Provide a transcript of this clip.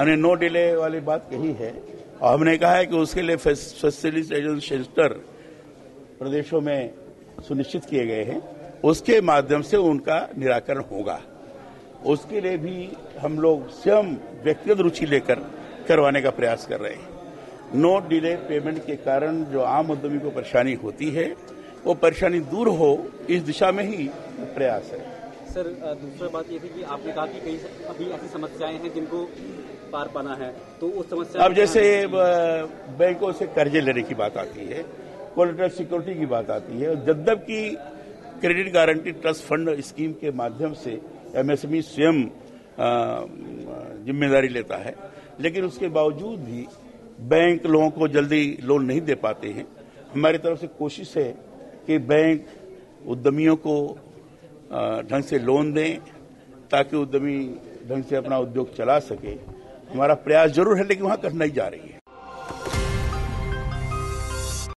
हमने no delay वाली बात कही है और हमने कहा है कि उसके लिए फैसिलिटेशन सेंटर प्रदेशों में सुनिश्चित किए गए हैं, उसके माध्यम से उनका निराकरण होगा। उसके लिए भी हम लोग स्वयं व्यक्तिगत रुचि लेकर करवाने का प्रयास कर रहे हैं। नो डिले पेमेंट के कारण जो आम उद्यमी को परेशानी होती है वो परेशानी दूर हो, इस दिशा में ही प्रयास है। सर, दूसरी बात ये थी कि आपने कहा कि कई अभी ऐसी समस्याएं हैं जिनको पार पाना है, तो उस समस्या अब जैसे बैंकों से कर्जे लेने की बात आती है, कोलेटरल सिक्योरिटी की बात आती है, जबकि credit guarantee trust fund scheme के माध्यम से एमएसएमई स्वयं जिम्मेदारी लेता है, लेकिन उसके बावजूद भी बैंक लोगों को जल्दी लोन नहीं दे पाते हैं। हमारी तरफ से कोशिश है कि बैंक उद्यमियों को ढंग से लोन दें ताकि उद्यमी ढंग से अपना उद्योग चला सके। हमारा प्रयास जरूर है, लेकिन वहां कठिनाई जा रही है।